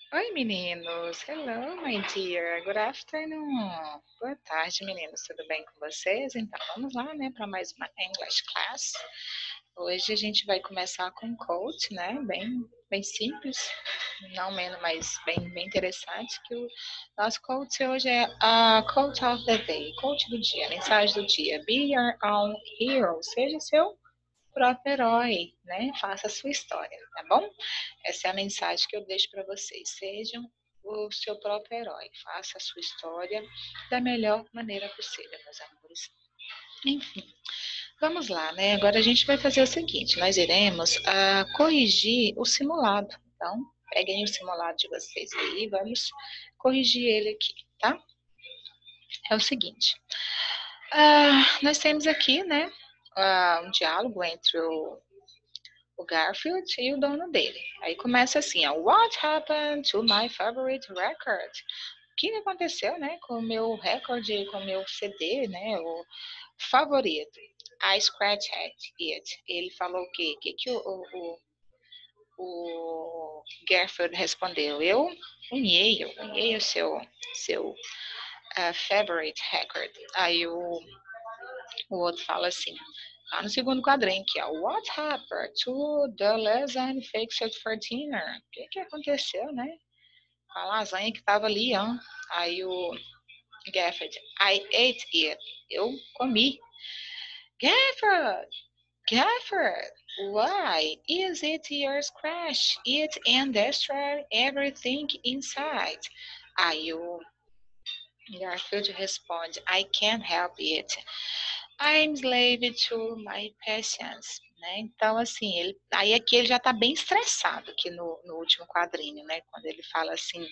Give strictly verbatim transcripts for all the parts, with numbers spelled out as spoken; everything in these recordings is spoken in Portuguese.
Oi, meninos. Hello, my dear. Good afternoon. Boa tarde, meninos. Tudo bem com vocês? Então, vamos lá, né, para mais uma English class. Hoje a gente vai começar com um quote, né, bem, bem simples, não menos, mas bem, bem interessante, que o nosso quote hoje é a quote of the day, quote do dia, mensagem do dia. Be your own hero. Seja seu próprio herói, né? Faça a sua história, tá bom? Essa é a mensagem que eu deixo para vocês. Sejam o seu próprio herói. Faça a sua história da melhor maneira possível, meus amores. Enfim, vamos lá, né? Agora a gente vai fazer o seguinte: nós iremos uh, corrigir o simulado. Então, peguem o simulado de vocês aí e vamos corrigir ele aqui, tá? É o seguinte: uh, nós temos aqui, né, uh, um diálogo entre o o Garfield e o dono dele. Aí começa assim, ó, What happened to my favorite record? O que aconteceu, né, com o meu recorde, com o meu C D, né, o favorito? I scratched it. Ele falou o quê? O que, que o, o, o Garfield respondeu? Eu unhei, eu unhei o seu, seu uh, favorite record. Aí o, o outro fala assim, lá no segundo quadrinho, que é What happened to the lasagne fixed for dinner? O que, que aconteceu, né? Com a lasanha que tava ali, ó. Aí o Gafford, I ate it. Eu comi. Gafford, Gafford, why is it your scratch? It and destroy everything inside. Aí o Garfield responde, I can't help it. I'm slave to my patience, né? Então, assim, ele, aí aqui ele já está bem estressado aqui no, no último quadrinho, né? Quando ele fala assim,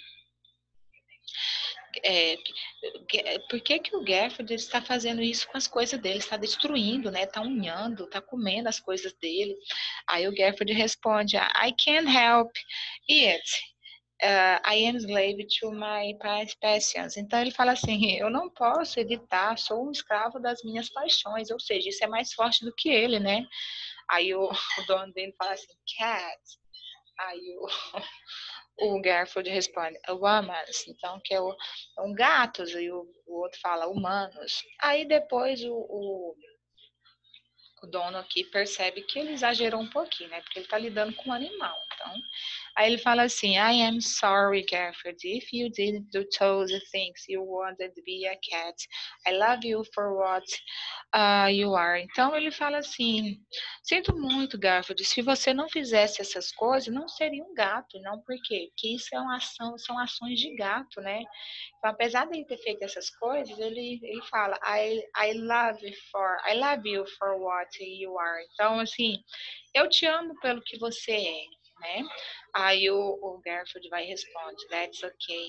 é, por que que o Garfield está fazendo isso com as coisas dele? Está destruindo, né? Está unhando, está comendo as coisas dele. Aí o Garfield responde, I can't help it. Uh, I am slave to my passions. Então ele fala assim, eu não posso evitar, sou um escravo das minhas paixões, ou seja, isso é mais forte do que ele, né? Aí o, o dono dele fala assim, cat. Aí o, o Garfield responde, humans, então que é o, um gatos, e o, o outro fala humanos. Aí depois o, o o dono aqui percebe que ele exagerou um pouquinho, né? Porque ele tá lidando com um animal. Então, aí ele fala assim, I am sorry, Garfield, if you didn't do those things you wanted to be a cat. I love you for what uh, you are. Então ele fala assim, sinto muito, Garfield, se você não fizesse essas coisas, não seria um gato, não por quê? Porque isso é uma ação, são ações de gato, né? Então, apesar de ele ter feito essas coisas, ele, ele fala, I, I love you for, I love you for what you are. Então, assim, eu te amo pelo que você é, né? Aí o, o Garfield vai e responde, that's okay.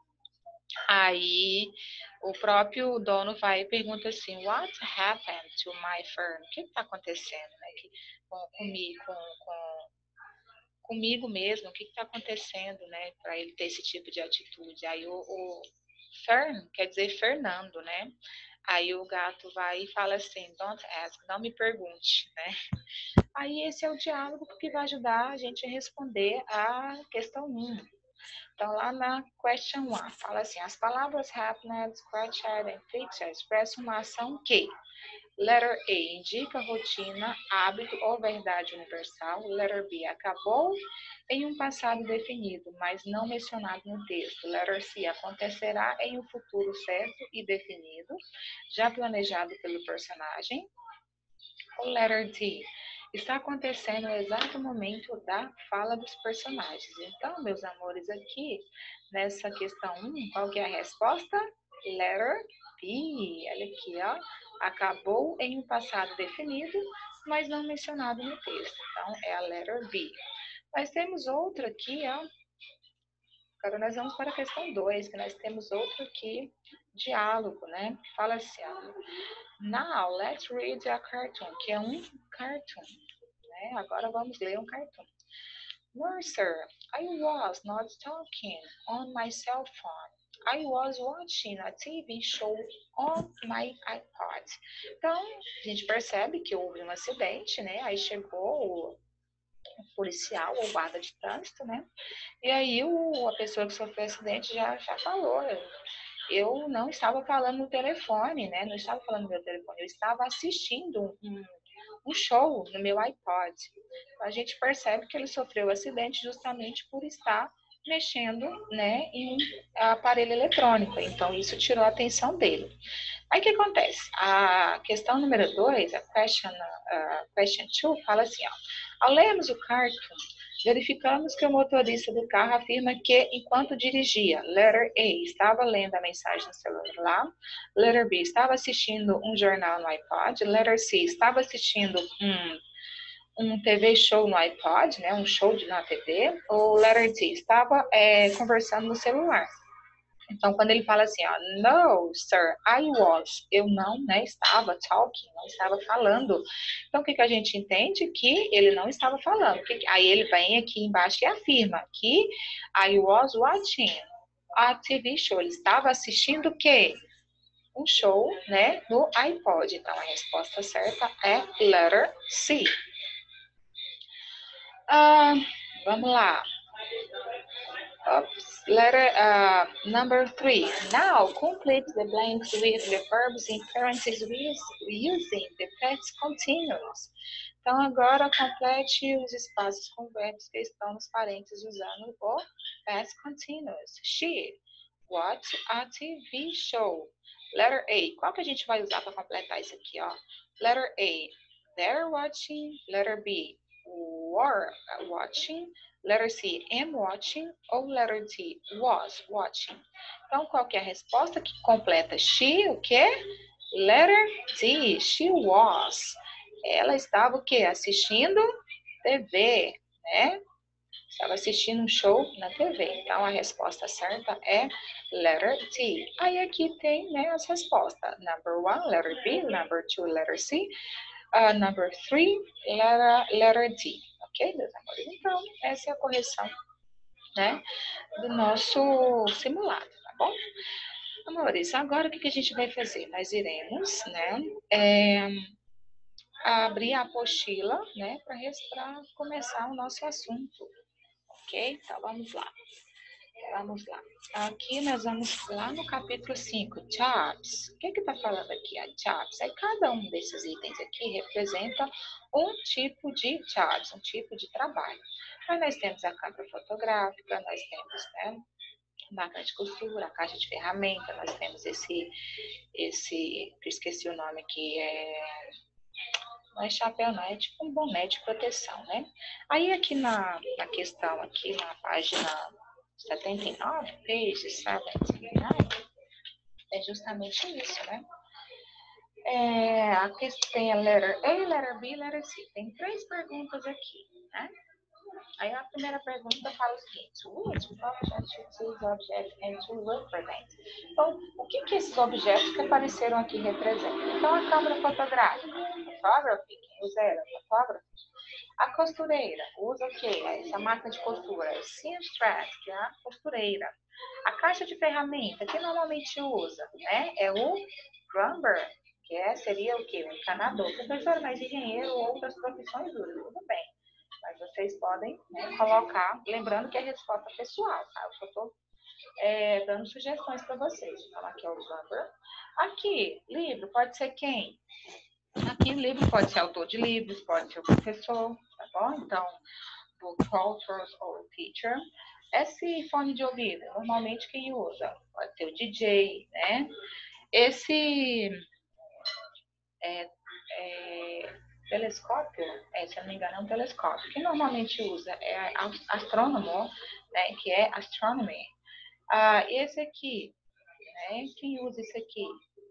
Aí o próprio dono vai e pergunta assim, what happened to my fern? O que está acontecendo, né? Que, com, comigo, com, com, comigo mesmo, o que está acontecendo, né? Para ele ter esse tipo de atitude. Aí o, o Fern quer dizer Fernando, né? Aí o gato vai e fala assim, don't ask, não me pergunte, né? Aí esse é o diálogo que vai ajudar a gente a responder a questão um. Então, lá na question one, fala assim, as palavras happened, scratched and fixed expressam uma ação que Letter A indica rotina, hábito ou verdade universal. Letter B acabou em um passado definido, mas não mencionado no texto. Letter C acontecerá em um futuro certo e definido, já planejado pelo personagem. O letter D está acontecendo no exato momento da fala dos personagens. Então, meus amores, aqui nessa questão um, qual que é a resposta? Letter B. Olha aqui, ó. Acabou em um passado definido, mas não mencionado no texto. Então, é a letter B. Nós temos outra aqui, ó. Agora nós vamos para a questão dois, que nós temos outro aqui, diálogo, né? Que fala assim, ó. Now, let's read a cartoon, que é um cartoon, né? Agora vamos ler um cartoon. No, sir, I was not talking on my cell phone. I was watching a T V show on my iPod. Então, a gente percebe que houve um acidente, né? Aí chegou policial ou guarda de trânsito, né? E aí o, a pessoa que sofreu o acidente já, já falou, eu, eu não estava falando no telefone, né? Não estava falando no meu telefone, eu estava assistindo um, um show no meu iPod. A gente percebe que ele sofreu o acidente justamente por estar mexendo, né, em um aparelho eletrônico. Então, isso tirou a atenção dele. Aí o que acontece? A questão número dois, a question, uh, question two, fala assim, ó, ao lermos o cartoon, verificamos que o motorista do carro afirma que, enquanto dirigia, letter A, estava lendo a mensagem no celular, letter B, estava assistindo um jornal no iPod, letter C, estava assistindo um um T V show no iPod, né, um show de, na T V, ou letter D, estava é, conversando no celular. Então, quando ele fala assim, ó, no, sir, I was, eu não, né, estava talking, não estava falando. Então, o que, que a gente entende? Que ele não estava falando. Aí ele vem aqui embaixo e afirma que I was watching a T V show. Ele estava assistindo o quê? Um show, né, no iPod. Então, a resposta certa é letter C. Uh, vamos lá. Oops. Letter uh, number three. Now complete the blanks with the verbs in parentheses using the past continuous. Então agora complete os espaços com verbos que estão nos parênteses usando o past continuous. She watched a T V show. Letter A. Qual que a gente vai usar para completar isso aqui, ó? Letter A. They're watching. Letter B. Were watching. Letter C, am watching, ou letter D, was watching. Então, qual que é a resposta que completa she, o quê? Letter D, she was. Ela estava o quê? Assistindo T V, né? Estava assistindo um show na T V. Então, a resposta certa é letter D. Aí aqui tem, né, as respostas. Number one, letter B. Number two, letter C. Uh, number three, letter, letter D. Ok, meus amores? Então, essa é a correção, né, do nosso simulado, tá bom? Amores, agora o que, que a gente vai fazer? Nós iremos, né, é, abrir a apostila, né, para começar o nosso assunto, ok? Então, vamos lá. Vamos lá. Aqui nós vamos lá no capítulo cinco, jobs. O que que tá falando aqui? A jobs. Aí cada um desses itens aqui representa um tipo de jobs, um tipo de trabalho. Aí nós temos a câmera fotográfica, nós temos, né, máquina de costura, a caixa de ferramenta, nós temos esse, esse, eu esqueci o nome aqui, é, não é chapéu não, é tipo um boné de proteção, né? Aí aqui na, na questão, aqui na página setenta e nove, page setenta e nove, é justamente isso, né? É, aqui tem a letter A, letter B, letter C. Tem três perguntas aqui, né? Aí a primeira pergunta fala o seguinte: which objects these objects and to represent? Então, o que que esses objetos que apareceram aqui representam? Então, a câmera fotográfica, photography, quem usa ela? Photography. A costureira, usa o quê? Essa máquina de costura, seamstress, que é a costureira. A caixa de ferramenta, que normalmente usa, né? É o plumber, que é, seria o quê? O encanador. Professor, mas engenheiro ou outras profissões usam, tudo bem. Mas vocês podem, né, colocar, lembrando que é resposta pessoal, tá? Eu só estou é, dando sugestões para vocês. Então, aqui é o plumber. Aqui, livro, pode ser quem? Aqui, livro pode ser autor de livros, pode ser o professor, tá bom? Então, book authors ou teacher. Esse fone de ouvido, normalmente quem usa? Pode ser o D J, né? Esse é, é, telescópio, é, se eu não me engano, é um telescópio. Quem normalmente usa é astrônomo, né? Que é astronomy. Ah, esse aqui, né? Quem usa esse aqui?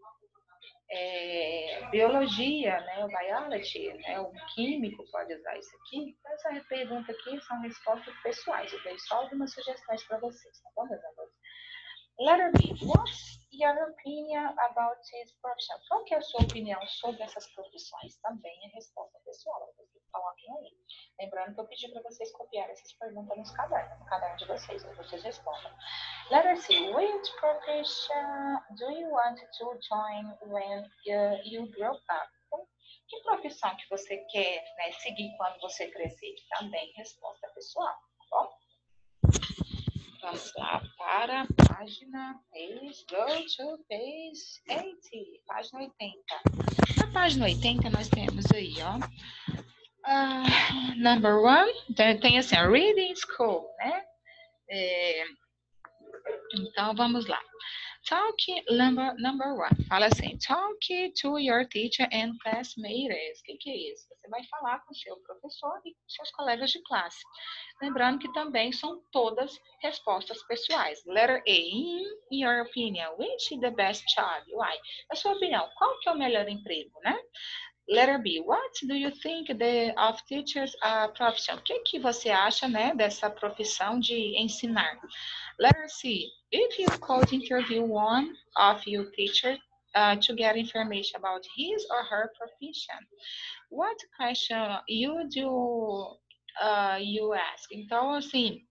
É, biologia, né, o biology, né, o químico pode usar isso aqui. Então, essa pergunta aqui são respostas pessoais. Eu dei só algumas sugestões para vocês, tá bom, meus amores? Letter B. What's your opinion about this profession? Qual que é a sua opinião sobre essas profissões? Também é resposta pessoal. Vocês coloquem aí. Lembrando que eu pedi para vocês copiarem essas perguntas nos cadernos, no caderno de vocês, aí vocês respondam. Letter C. Which profession do you want to join when uh, you grow up? Então, Que profissão que você quer, né, seguir quando você crescer? Também resposta pessoal, tá bom? Vamos lá para a página, page, go to page oitenta, página oitenta. Na página oitenta nós temos aí, ó, uh, number one, tem, tem assim, reading school, né? É, então vamos lá. Talk number, number one. Fala assim, talk to your teacher and classmates. O que, que é isso? Você vai falar com o seu professor e com seus colegas de classe. Lembrando que também são todas respostas pessoais. Letter A. In your opinion, which is the best job? Why? Na sua opinião, qual que é o melhor emprego, né? Letter B. What do you think the, of teachers uh, profession? O que, que você acha, né, dessa profissão de ensinar? Letter C. If you could interview one of your teachers uh, to get information about his or her profession, what question you do uh, you ask? Então, assim,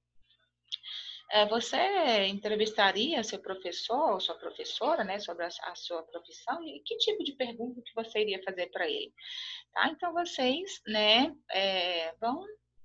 você entrevistaria seu professor ou sua professora, né, sobre a, a sua profissão, e que tipo de pergunta que você iria fazer para ele? Tá? Então, vocês, né, é, vão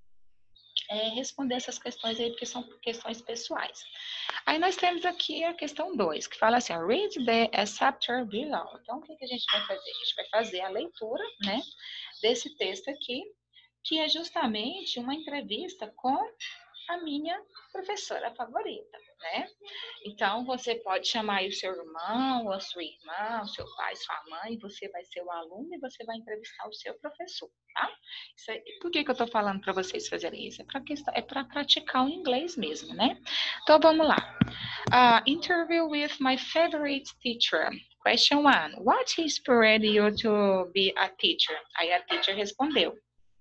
é, responder essas questões aí, porque são questões pessoais. Aí nós temos aqui a questão dois, que fala assim, read the chapter below. Então, o que, que a gente vai fazer? A gente vai fazer a leitura, né, desse texto aqui, que é justamente uma entrevista com a minha professora favorita, né? Então, você pode chamar aí o seu irmão, ou a sua irmã, o seu pai, sua mãe, você vai ser o aluno e você vai entrevistar o seu professor, tá? Isso aí, por que, que eu tô falando para vocês fazerem isso? É para é praticar o inglês mesmo, né? Então, vamos lá. Uh, interview with my favorite teacher. Question one. What inspired you to be a teacher? Aí a teacher respondeu.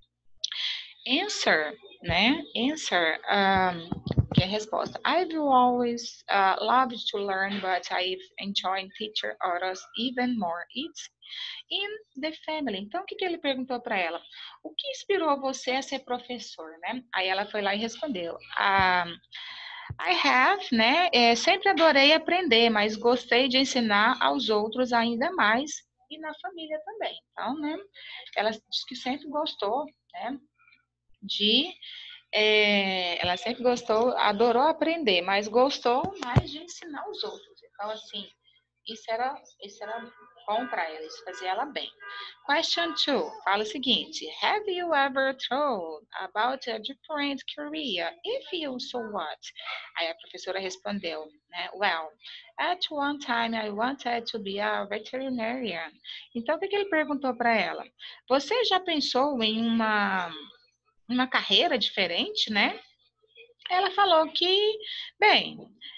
Answer, né? Answer, um, que é a resposta. I've always uh, loved to learn, but I've enjoyed teacher auras even more. It's in the family. Então, o que, que ele perguntou para ela? O que inspirou você a ser professor, né? Aí ela foi lá e respondeu. Um, I have, né? É, sempre adorei aprender, mas gostei de ensinar aos outros ainda mais e na família também. Então, né? Ela disse que sempre gostou, né? De é, ela sempre gostou, adorou aprender, mas gostou mais de ensinar os outros. Então, assim, isso era, isso era bom para ela, isso fazia ela bem. Question two, fala o seguinte: Have you ever thought about a different career? If you, so what? Aí a professora respondeu, né? Well, at one time I wanted to be a veterinarian. Então, o que, que ele perguntou para ela? Você já pensou em uma uma carreira diferente, né? Ela falou que, bem,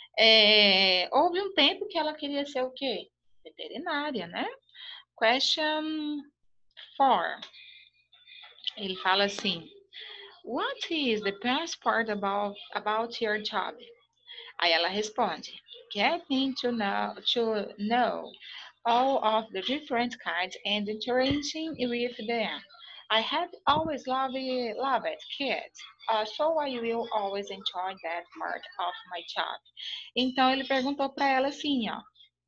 é, houve um tempo que ela queria ser o quê? Veterinária, né? Question four. Ele fala assim, what is the best part about, about your job? Aí ela responde, getting to know, to know all of the different kinds and interacting with them. I have always loved, loved kids, uh, so I will always enjoy that part of my job. Então ele perguntou para ela assim, ó,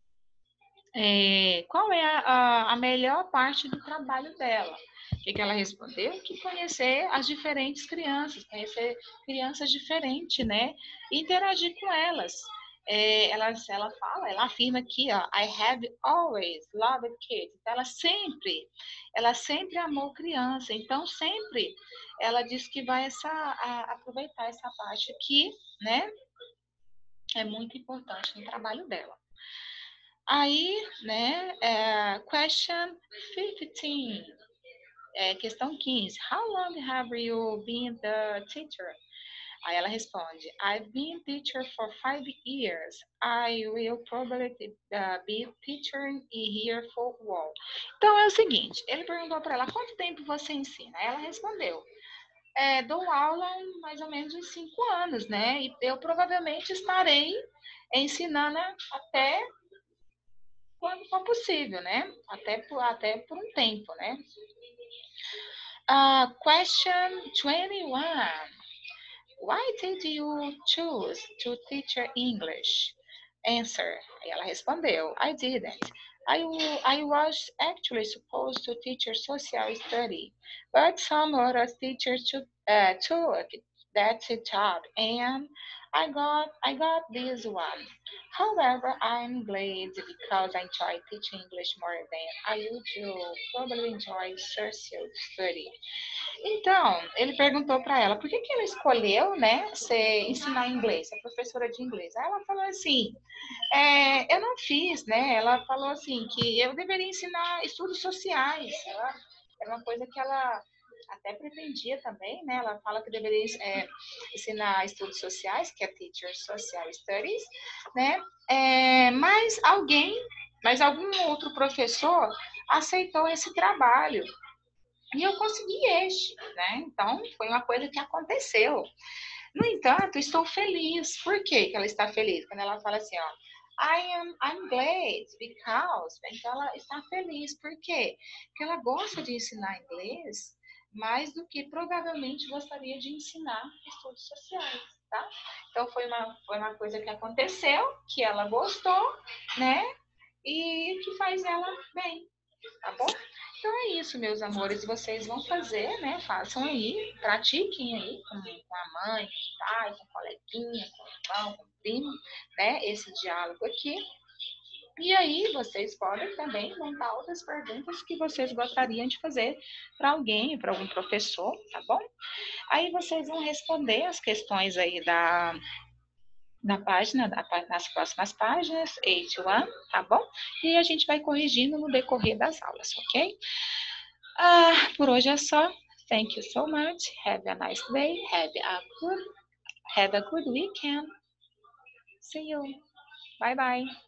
é, qual é a, a melhor parte do trabalho dela? O que, que ela respondeu? Que conhecer as diferentes crianças, conhecer crianças diferentes, né? E interagir com elas. É, ela, ela fala, ela afirma aqui, ó, I have always loved kids. Então, ela sempre, ela sempre amou criança. Então, sempre ela diz que vai essa, a, aproveitar essa parte aqui, né? É muito importante no trabalho dela. Aí, né, é, question fifteen, é, questão quinze. How long have you been the teacher? Aí ela responde, I've been teacher for five years. I will probably uh, be teacher here for one. Então é o seguinte, ele perguntou para ela, quanto tempo você ensina? Aí ela respondeu, é, dou aula mais ou menos uns cinco anos, né? E eu provavelmente estarei ensinando até quando for possível, né? Até por, até por um tempo, né? Uh, question twenty-one. Why did you choose to teach English? answer. Aí ela respondeu, I didn't. I, I was actually supposed to teach social study, but some other teachers took, uh, took that job, and I got I got this one. However, I'm glad because I enjoy teaching English more than I used to probably enjoy social study. Então, ele perguntou para ela por que, que ela escolheu, né, ser, ensinar inglês, ser professora de inglês. Aí ela falou assim, é, eu não fiz, né? Ela falou assim que eu deveria ensinar estudos sociais. Ela, era uma coisa que ela até pretendia também, né? Ela fala que deveria é, ensinar estudos sociais, que é Teacher Social Studies, né? É, mas alguém, mas algum outro professor aceitou esse trabalho. E eu consegui este, né? Então, foi uma coisa que aconteceu. No entanto, estou feliz. Por que que ela está feliz? Quando ela fala assim, ó, I am I'm glad because. Então, ela está feliz. Por quê? Porque ela gosta de ensinar inglês mais do que provavelmente gostaria de ensinar estudos sociais, tá? Então, foi uma, foi uma coisa que aconteceu, que ela gostou, né? E que faz ela bem, tá bom? Então é isso, meus amores. Vocês vão fazer, né? Façam aí, pratiquem aí com, com a mãe, com o pai, com a coleguinha, com o irmão, com o primo, né? Esse diálogo aqui. E aí vocês podem também montar outras perguntas que vocês gostariam de fazer para alguém, para algum professor, tá bom? Aí vocês vão responder as questões aí da, na página, nas próximas páginas, oito um, tá bom? E a gente vai corrigindo no decorrer das aulas, ok? Ah, por hoje é só. Thank you so much. Have a nice day. Have a good, have a good weekend. See you. Bye bye.